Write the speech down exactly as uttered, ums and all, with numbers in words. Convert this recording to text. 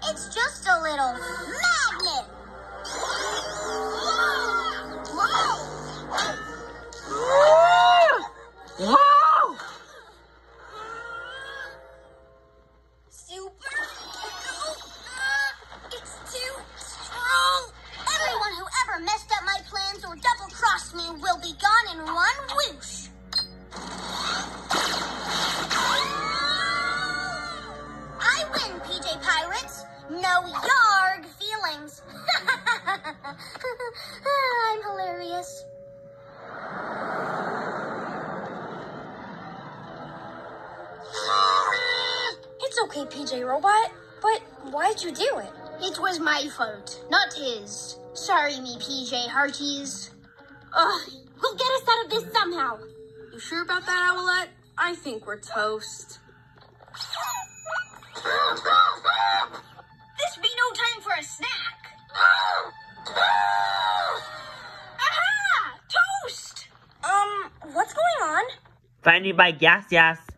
It's just a little magnet. Whoa! Wow! Super. It's too strong. Everyone who ever messed up my plans or double-crossed me will be gone in one whoosh. I win, P J Pirates. No yarg feelings. I'm hilarious. It's okay, P J Robot, but why'd you do it? It was my fault, not his. Sorry me, P J Hearties. Ugh, we'll get us out of this somehow. You sure about that, Owlette? I think we're toast. This be no time for a snack. Aha! Toast! Um, what's going on? Finding by Gas Gas.